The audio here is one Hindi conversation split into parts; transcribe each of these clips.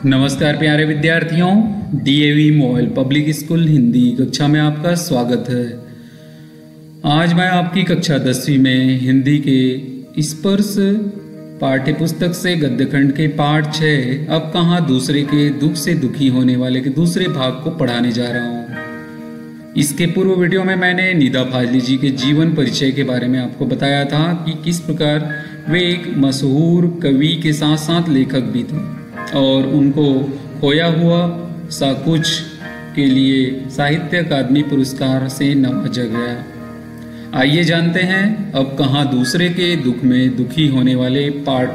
नमस्कार प्यारे विद्यार्थियों, DAV model public school Hindi कक्षा में आपका स्वागत है। आज मैं आपकी कक्षा 10वीं में हिंदी के स्पर्श पाठ्य पुस्तक से गद्यखंड के पाठ 6 अब कहाँ दूसरे के दुख से दुखी होने वाले के दूसरे भाग को पढ़ाने जा रहा हूँ। इसके पूर्व वीडियो में मैंने निदा फाजली जी के जीवन परिचय के बारे में आपको बताया था कि किस प्रकार वे एक मशहूर कवि के साथ साथ लेखक भी थे और उनको खोया हुआ सा कुछ के लिए साहित्य अकादमी पुरस्कार से नवाजा गया। आइए जानते हैं अब कहाँ दूसरे के दुख में दुखी होने वाले पाठ।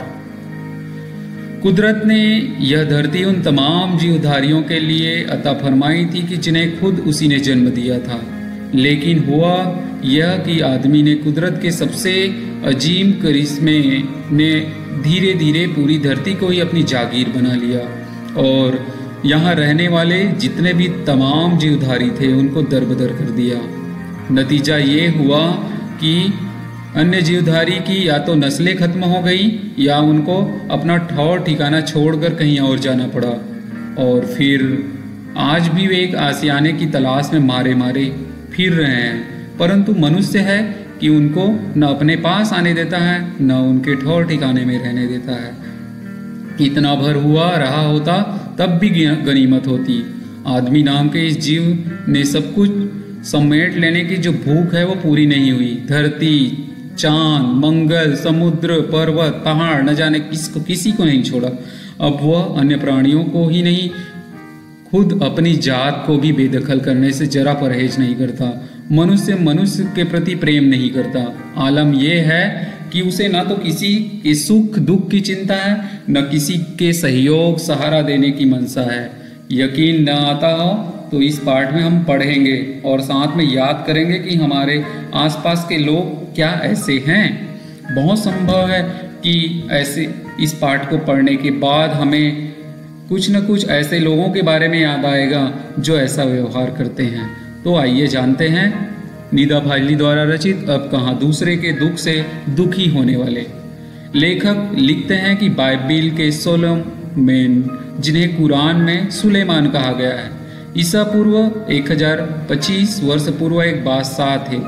कुदरत ने यह धरती उन तमाम जीवधारियों के लिए अता फरमाई थी कि जिन्हें खुद उसी ने जन्म दिया था, लेकिन हुआ यह कि आदमी ने कुदरत के सबसे अजीम करिश्मे ने धीरे धीरे पूरी धरती को ही अपनी जागीर बना लिया और यहाँ रहने वाले जितने भी तमाम जीवधारी थे उनको दरबदर कर दिया। नतीजा ये हुआ कि अन्य जीवधारी की या तो नस्लें खत्म हो गई या उनको अपना ठौर ठिकाना छोड़कर कहीं और जाना पड़ा और फिर आज भी वे एक आशियाने की तलाश में मारे मारे फिर रहे हैं, परंतु मनुष्य है कि उनको न अपने पास आने देता है न उनके ठौर ठिकाने में रहने देता है। इतना भर हुआ रहा होता तब भी गनीमत होती। आदमी नाम के इस जीव ने सब कुछ समेट लेने की जो भूख है वो पूरी नहीं हुई। धरती, चांद, मंगल, समुद्र, पर्वत, पहाड़, न जाने किसी को नहीं छोड़ा। अब वह अन्य प्राणियों को ही नहीं, खुद अपनी जात को भी बेदखल करने से जरा परहेज नहीं करता। मनुष्य के प्रति प्रेम नहीं करता। आलम यह है कि उसे ना तो किसी के सुख दुख की चिंता है न किसी के सहयोग सहारा देने की मनसा है। यकीन न आता हो तो इस पाठ में हम पढ़ेंगे और साथ में याद करेंगे कि हमारे आसपास के लोग क्या ऐसे हैं। बहुत संभव है कि ऐसे इस पाठ को पढ़ने के बाद हमें कुछ न कुछ ऐसे लोगों के बारे में याद आएगा जो ऐसा व्यवहार करते हैं। तो आइए जानते हैं निदा फाजली द्वारा रचित अब कहाँ दूसरे के दुख से दुखी होने वाले। लेखक लिखते हैं कि बाइबिल के सोलोमन, जिन्हें कुरान में सुलेमान कहा गया है, ईसा पूर्व 1025 वर्ष पूर्व एक बादशाह थे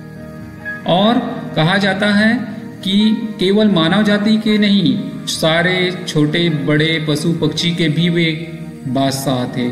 और कहा जाता है कि केवल मानव जाति के नहीं, सारे छोटे बड़े पशु पक्षी के भी वे बादशाह थे।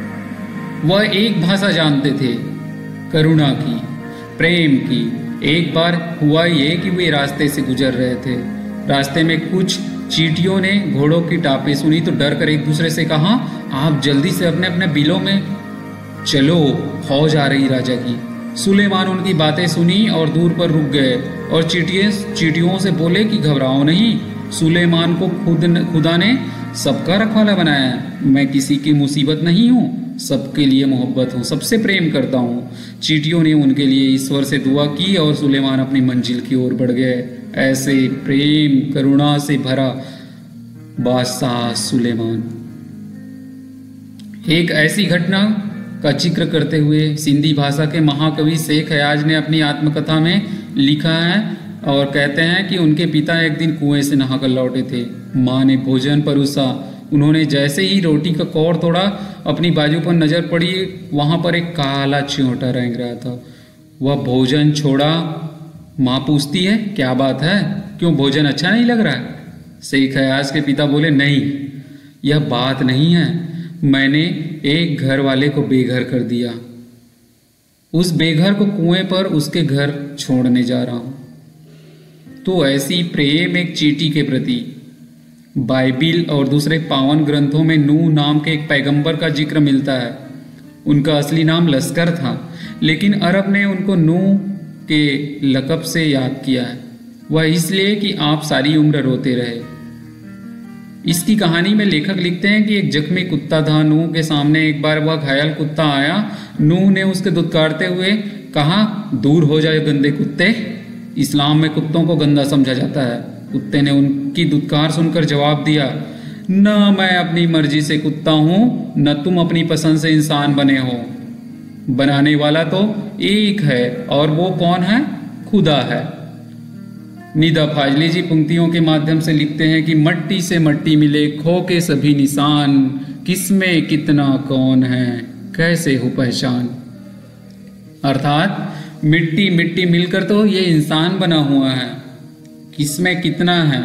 वह एक भाषा जानते थे, करुणा की, प्रेम की। एक बार हुआ ये कि वे रास्ते से गुजर रहे थे। रास्ते में कुछ चींटियों ने घोड़ों की टापें सुनी तो डर कर एक दूसरे से कहा, आप जल्दी से अपने अपने बिलों में चलो, फौज आ रही राजा की। सुलेमान उनकी बातें सुनी और दूर पर रुक गए और चींटियों से बोले कि घबराओ नहीं, सुलेमान को खुदा ने सबका रखवाला बनाया है। मैं किसी की मुसीबत नहीं हूँ, सबके लिए मोहब्बत हूँ, सबसे प्रेम करता हूँ। चींटियों ने उनके लिए ईश्वर से दुआ की और सुलेमान अपनी मंजिल की ओर बढ़ गए। ऐसे प्रेम करुणा से भरा बादशाह सुलेमान। एक ऐसी घटना का जिक्र करते हुए सिंधी भाषा के महाकवि शेख हयाज ने अपनी आत्मकथा में लिखा है और कहते हैं कि उनके पिता एक दिन कुएं से नहाकर लौटे थे। माँ ने भोजन परोसा। उन्होंने जैसे ही रोटी का कौर तोड़ा, अपनी बाजू पर नजर पड़ी, वहां पर एक काला चिंयोटा रेंग रहा था। वह भोजन छोड़ा। माँ पूछती है, क्या बात है, क्यों भोजन अच्छा नहीं लग रहा है? शेख हयाज के पिता बोले, नहीं, यह बात नहीं है, मैंने एक घर वाले को बेघर कर दिया। उस बेघर को कुएं पर उसके घर छोड़ने जा रहा हूं। तो ऐसी प्रेम एक चींटी के प्रति। बाइबिल और दूसरे पावन ग्रंथों में नूह नाम के एक पैगंबर का जिक्र मिलता है। उनका असली नाम लश्कर था, लेकिन अरब ने उनको नूह के लक़ब से याद किया है। वह इसलिए कि आप सारी उम्र रोते रहे। इसकी कहानी में लेखक लिखते हैं कि एक जख्मी कुत्ता था नूह के सामने। एक बार वह घायल कुत्ता आया। नूह ने उसके दुत्कारते हुए कहा, दूर हो जाए गंदे कुत्ते। इस्लाम में कुत्तों को गंदा समझा जाता है। कुत्ते ने उनकी दुत्कार सुनकर जवाब दिया, न मैं अपनी मर्जी से कुत्ता हूं, न तुम अपनी पसंद से इंसान बने हो। बनाने वाला तो एक है और वो कौन है? खुदा है। निदा फाजली जी पंक्तियों के माध्यम से लिखते हैं कि मट्टी से मट्टी मिले खो के सभी निशान, किसमें कितना कौन है कैसे हो पहचान। अर्थात मिट्टी मिट्टी मिलकर तो ये इंसान बना हुआ है, किसमें कितना है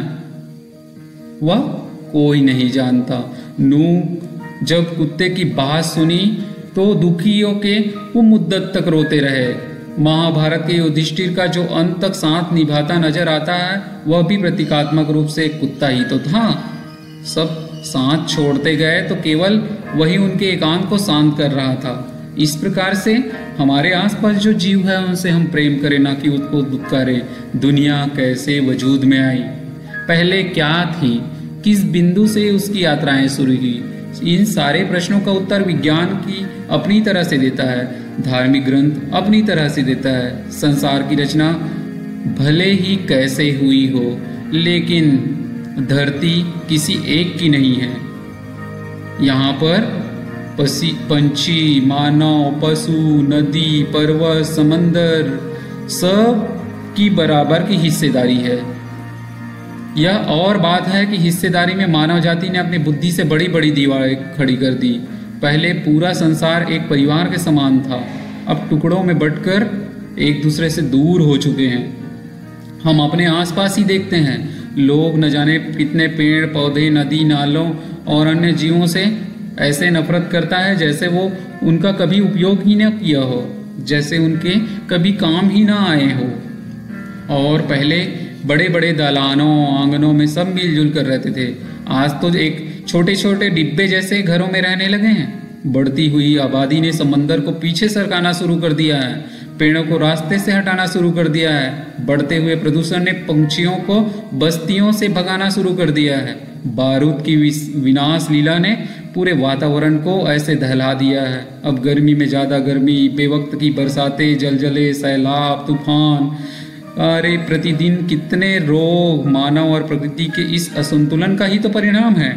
वह कोई नहीं जानता। नूह जब कुत्ते की बात सुनी तो दुखी होके वो मुद्दत तक रोते रहे। महाभारत के युधिष्ठिर का जो अंत तक साथ निभाता नजर आता है वह भी प्रतीकात्मक रूप से एक कुत्ता ही तो था। सब साथ छोड़ते गए तो केवल वही उनके एकांत को शांत कर रहा था। इस प्रकार से हमारे आसपास जो जीव है उनसे हम प्रेम करें, ना कि उसको दुत्कारें। दुनिया कैसे वजूद में आई, पहले क्या थी, किस बिंदु से उसकी यात्राएं शुरू हुई, इन सारे प्रश्नों का उत्तर विज्ञान की अपनी तरह से देता है, धार्मिक ग्रंथ अपनी तरह से देता है। संसार की रचना भले ही कैसे हुई हो, लेकिन धरती किसी एक की नहीं है। यहाँ पर पंछी, मानव, पशु, नदी, पर्वत, समंदर सब की बराबर की हिस्सेदारी है। यह और बात है कि हिस्सेदारी में मानव जाति ने अपनी बुद्धि से बड़ी बड़ी दीवारें खड़ी कर दी। पहले पूरा संसार एक परिवार के समान था, अब टुकड़ों में बंटकर एक दूसरे से दूर हो चुके हैं। हम अपने आसपास ही देखते हैं, लोग न जाने कितने पेड़ पौधे, नदी नालों और अन्य जीवों से ऐसे नफरत करता है जैसे वो उनका कभी उपयोग ही न किया हो, जैसे उनके कभी काम ही ना आए हो। और पहले बड़े बड़े दालानों आंगनों में सब मिलजुल कर रहते थे, आज तो एक छोटे छोटे डिब्बे जैसे घरों में रहने लगे हैं। बढ़ती हुई आबादी ने समंदर को पीछे सरकाना शुरू कर दिया है, पेड़ों को रास्ते से हटाना शुरू कर दिया है। बढ़ते हुए प्रदूषण ने पंछियों को बस्तियों से भगाना शुरू कर दिया है। बारूद की विनाश लीला ने पूरे वातावरण को ऐसे दहला दिया है। अब गर्मी में ज़्यादा गर्मी, बेवक्त की बरसातें, जलजले, सैलाब, तूफान, अरे प्रतिदिन कितने रोग मानव और प्रकृति के इस असंतुलन का ही तो परिणाम है।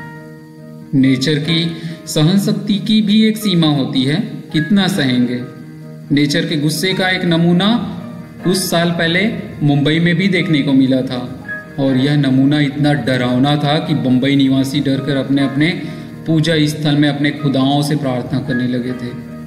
नेचर की सहन शक्ति की भी एक सीमा होती है, कितना सहेंगे। नेचर के गुस्से का एक नमूना कुछ साल पहले मुंबई में भी देखने को मिला था, और यह नमूना इतना डरावना था कि बंबई निवासी डरकर अपने अपने पूजा स्थल में अपने खुदाओं से प्रार्थना करने लगे थे।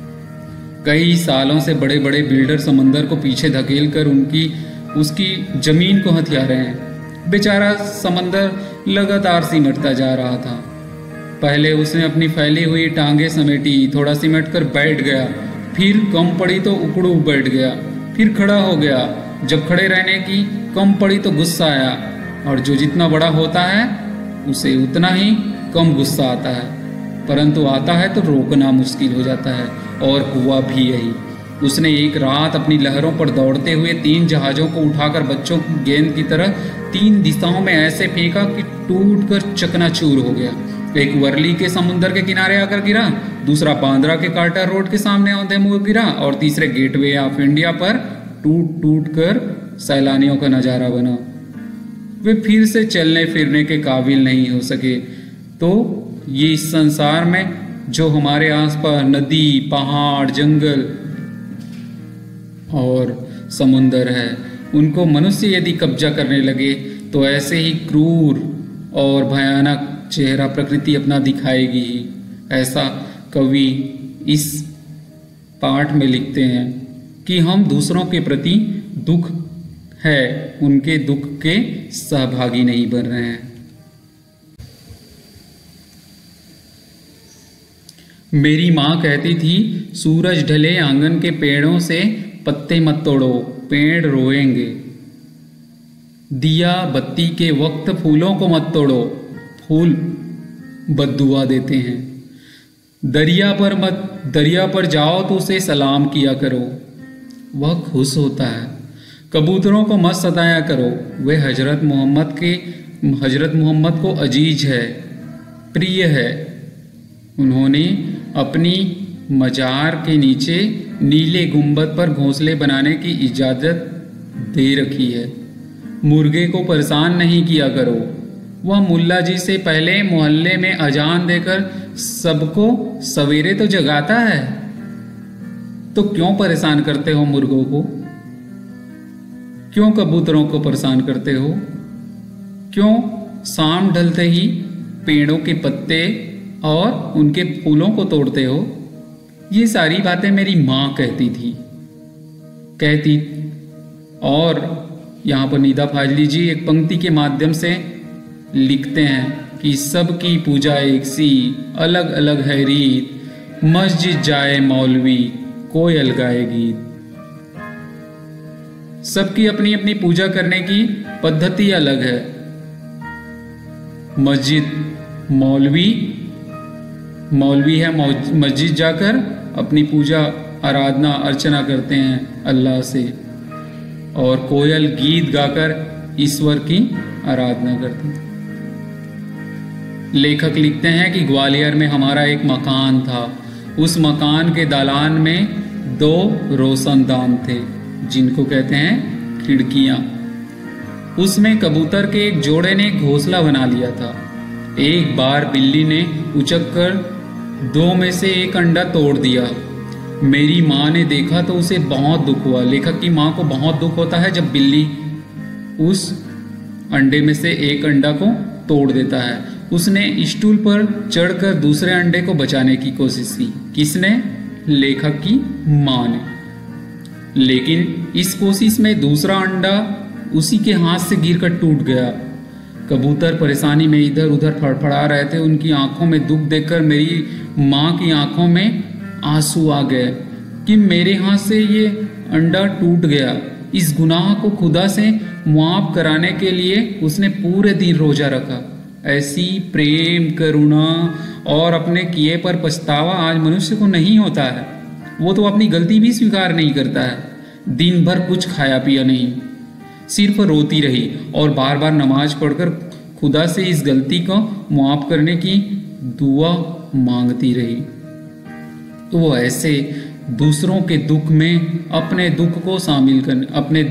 कई सालों से बड़े बड़े बिल्डर समंदर को पीछे धकेल कर उसकी जमीन को हथिया रहे हैं। बेचारा समंदर लगातार सिमटता जा रहा था। पहले उसने अपनी फैली हुई टांगे समेटी, थोड़ा सिमट कर बैठ गया, फिर कम पड़ी तो उकड़ू बैठ गया, फिर खड़ा हो गया। जब खड़े रहने की कम पड़ी तो गुस्सा आया, और जो जितना बड़ा होता है उसे उतना ही कम गुस्सा आता है, परंतु आता है तो रोकना मुश्किल हो जाता है। और हुआ भी यही। उसने एक रात अपनी लहरों पर दौड़ते हुए 3 जहाज़ों को उठाकर बच्चों की गेंद की तरह 3 दिशाओं में ऐसे फेंका कि टूटकर चकनाचूर हो गया। एक वर्ली के समुद्र के किनारे आकर गिरा, दूसरा बांद्रा के कार्टर रोड के सामने औंधे मुंह गिरा, और तीसरे गेटवे ऑफ इंडिया पर टूट टूट कर सैलानियों का नजारा बना। वे फिर से चलने फिरने के काबिल नहीं हो सके। तो ये इस संसार में जो हमारे आसपास नदी, पहाड़, जंगल और समुंदर है, उनको मनुष्य यदि कब्जा करने लगे तो ऐसे ही क्रूर और भयानक चेहरा प्रकृति अपना दिखाएगी ही। ऐसा कवि इस पाठ में लिखते हैं कि हम दूसरों के प्रति दुख है उनके दुख के सहभागी नहीं बन रहे हैं। मेरी माँ कहती थी, सूरज ढले आंगन के पेड़ों से पत्ते मत तोड़ो, पेड़ रोएंगे। दिया बत्ती के वक्त फूलों को मत तोड़ो, फूल बद्दुआ देते हैं। दरिया पर जाओ तो उसे सलाम किया करो, वह खुश होता है। कबूतरों को मत सताया करो, वे हजरत मोहम्मद को अजीज है, प्रिय है। उन्होंने अपनी मजार के नीचे नीले गुंबद पर घोंसले बनाने की इजाज़त दे रखी है। मुर्गे को परेशान नहीं किया करो, वह मुल्ला जी से पहले मोहल्ले में अजान देकर सबको सवेरे तो जगाता है, तो क्यों परेशान करते हो मुर्गों को? क्यों कबूतरों को परेशान करते हो? क्यों शाम ढलते ही पेड़ों के पत्ते और उनके फूलों को तोड़ते हो? ये सारी बातें मेरी माँ कहती थी। और यहाँ पर निदा फाजली जी एक पंक्ति के माध्यम से लिखते हैं कि सबकी पूजा एक सी, अलग अलग है रीत, मस्जिद जाए मौलवी कोई अलगाए गीत। सबकी अपनी अपनी पूजा करने की पद्धति अलग है। मौलवी है, मस्जिद जाकर अपनी पूजा आराधना अर्चना करते हैं अल्लाह से, और कोयल गीत गाकर ईश्वर की आराधना करते हैं। लेखक लिखते हैं कि ग्वालियर में हमारा एक मकान था। उस मकान के दालान में 2 रोशनदान थे, जिनको कहते हैं खिड़कियां। उसमें कबूतर के एक जोड़े ने घोंसला बना लिया था। एक बार बिल्ली ने उचककर 2 में से एक अंडा तोड़ दिया। मेरी माँ ने देखा तो उसे बहुत दुख हुआ। लेखक की माँ को बहुत दुख होता है जब बिल्ली उस अंडे में से एक अंडा को तोड़ देता है। उसने स्टूल पर चढ़कर दूसरे अंडे को बचाने की कोशिश की। किसने? लेखक की माँ ने। लेकिन इस कोशिश में दूसरा अंडा उसी के हाथ से गिरकर टूट गया। कबूतर परेशानी में इधर उधर फड़फड़ा रहे थे। उनकी आंखों में दुख देखकर मेरी माँ की आंखों में आंसू आ गए कि मेरे हाथ से ये अंडा टूट गया। इस गुनाह को खुदा से मुआफ कराने के लिए उसने पूरे दिन रोजा रखा। ऐसी प्रेम, करुणा और अपने किए पर पछतावा आज मनुष्य को नहीं होता है। वो तो अपनी गलती भी स्वीकार नहीं करता है। दिन भर कुछ खाया पिया नहीं, सिर्फ रोती रही और बार बार नमाज पढ़कर खुदा से इस गलती को मुआफ करने की दुआ मांगती रही। तो वो ऐसे दूसरों के दुख में अपने दुख को शामिल करने,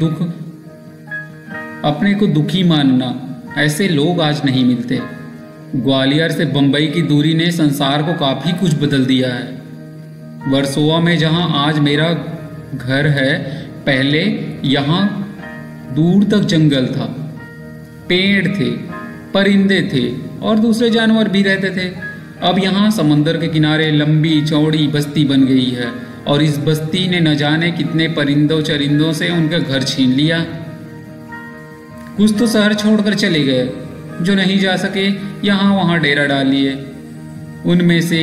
अपने को दुखी मानना, ऐसे लोग आज नहीं मिलते। ग्वालियर से बंबई की दूरी ने संसार को काफी कुछ बदल दिया है। वर्सोवा में जहां आज मेरा घर है, पहले यहां दूर तक जंगल था, पेड़ थे, परिंदे थे और दूसरे जानवर भी रहते थे। अब यहाँ समंदर के किनारे लंबी चौड़ी बस्ती बन गई है और इस बस्ती ने न जाने कितने परिंदों चरिंदों से उनका घर छीन लिया। कुछ तो शहर छोड़कर चले गए, जो नहीं जा सके यहाँ वहाँ डेरा डाल लिए। उनमें से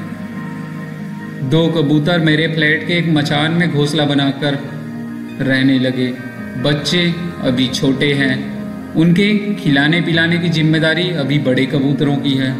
2 कबूतर मेरे फ्लैट के एक मचान में घोंसला बनाकर रहने लगे। बच्चे अभी छोटे हैं, उनके खिलाने पिलाने की जिम्मेदारी अभी बड़े कबूतरों की है।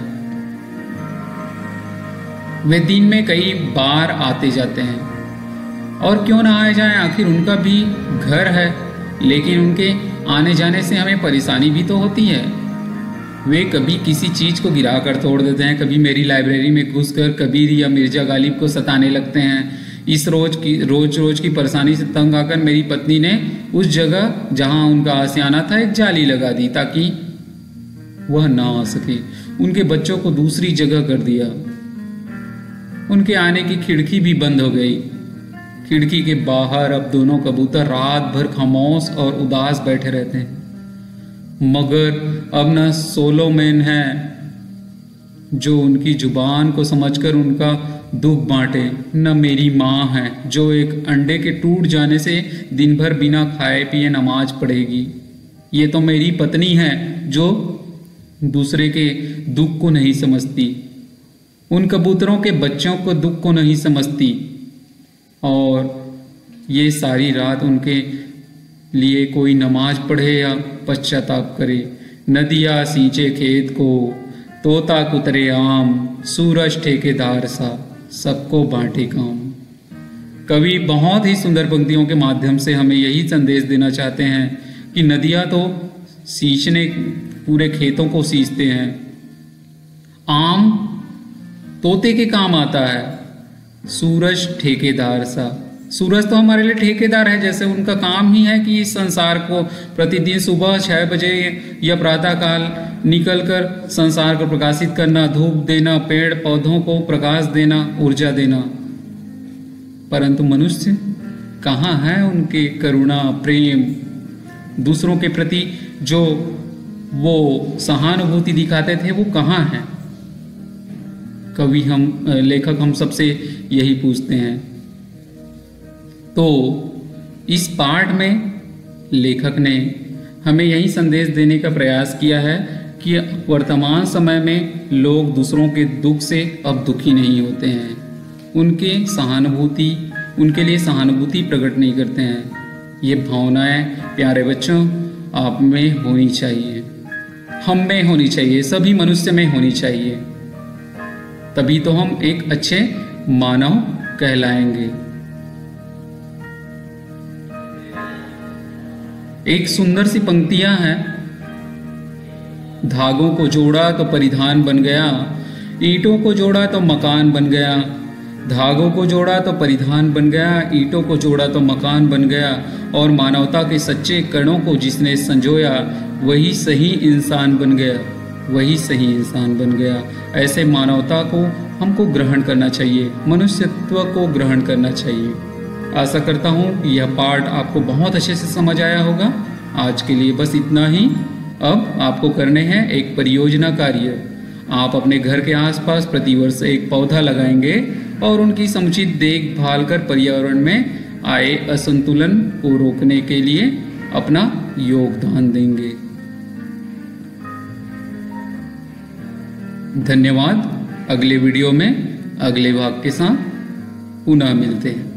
वे दिन में कई बार आते जाते हैं और क्यों ना आए जाएं, आखिर उनका भी घर है। लेकिन उनके आने जाने से हमें परेशानी भी तो होती है। वे कभी किसी चीज़ को गिरा कर तोड़ देते हैं, कभी मेरी लाइब्रेरी में घुसकर कबीर या मिर्जा गालिब को सताने लगते हैं। इस रोज की परेशानी से तंग आकर मेरी पत्नी ने उस जगह जहां उनका आशियाना था एक जाली लगा दी ताकि वह ना आ सके। उनके बच्चों को दूसरी जगह कर दिया। उनके आने की खिड़की भी बंद हो गई। खिड़की के बाहर अब दोनों कबूतर रात भर खामोश और उदास बैठे रहते हैं। मगर अब न सोलोमन है जो उनकी जुबान को समझकर उनका दुख बांटे, न मेरी माँ है जो एक अंडे के टूट जाने से दिन भर बिना खाए पिए नमाज पढ़ेगी। ये तो मेरी पत्नी है जो दूसरे के दुख को नहीं समझती, उन कबूतरों के बच्चों को दुख को नहीं समझती और ये सारी रात उनके लिए कोई नमाज पढ़े या पश्चाताप करे। नदियाँ सींचे खेत को, तोता कुतरे आम, सूरज ठेकेदार सा, सबको बांटे काम। कवि बहुत ही सुंदर पंक्तियों के माध्यम से हमें यही संदेश देना चाहते हैं कि नदियाँ तो सींचने, पूरे खेतों को सींचते हैं, आम तोते के काम आता है, सूरज ठेकेदार सा। सूरज तो हमारे लिए ठेकेदार है, जैसे उनका काम ही है कि इस संसार को प्रतिदिन सुबह 6 बजे या प्रातःकाल निकलकर संसार को प्रकाशित करना, धूप देना, पेड़ पौधों को प्रकाश देना, ऊर्जा देना। परंतु मनुष्य कहाँ है उनके करुणा, प्रेम दूसरों के प्रति जो वो सहानुभूति दिखाते थे वो कहाँ है? लेखक हम सबसे यही पूछते हैं। तो इस पाठ में लेखक ने हमें यही संदेश देने का प्रयास किया है कि वर्तमान समय में लोग दूसरों के दुख से अब दुखी नहीं होते हैं, उनके लिए सहानुभूति प्रकट नहीं करते हैं। ये भावनाएं प्यारे बच्चों आप में होनी चाहिए, हम में होनी चाहिए, सभी मनुष्य में होनी चाहिए, तभी तो हम एक अच्छे मानव कहलाएंगे। एक सुंदर सी पंक्तियां हैं, धागों को जोड़ा तो परिधान बन गया, ईंटों को जोड़ा तो मकान बन गया। धागों को जोड़ा तो परिधान बन गया, ईंटों को जोड़ा तो मकान बन गया। और मानवता के सच्चे कणों को जिसने संजोया वही सही इंसान बन गया, वही सही इंसान बन गया। ऐसे मानवता को हमको ग्रहण करना चाहिए, मनुष्यत्व को ग्रहण करना चाहिए। आशा करता हूँ कि यह पाठ आपको बहुत अच्छे से समझ आया होगा। आज के लिए बस इतना ही। अब आपको करने हैं एक परियोजना कार्य। आप अपने घर के आसपास प्रतिवर्ष एक पौधा लगाएंगे और उनकी समुचित देखभाल कर पर्यावरण में आए असंतुलन को रोकने के लिए अपना योगदान देंगे। धन्यवाद। अगले वीडियो में अगले भाग के साथ पुनः मिलते हैं।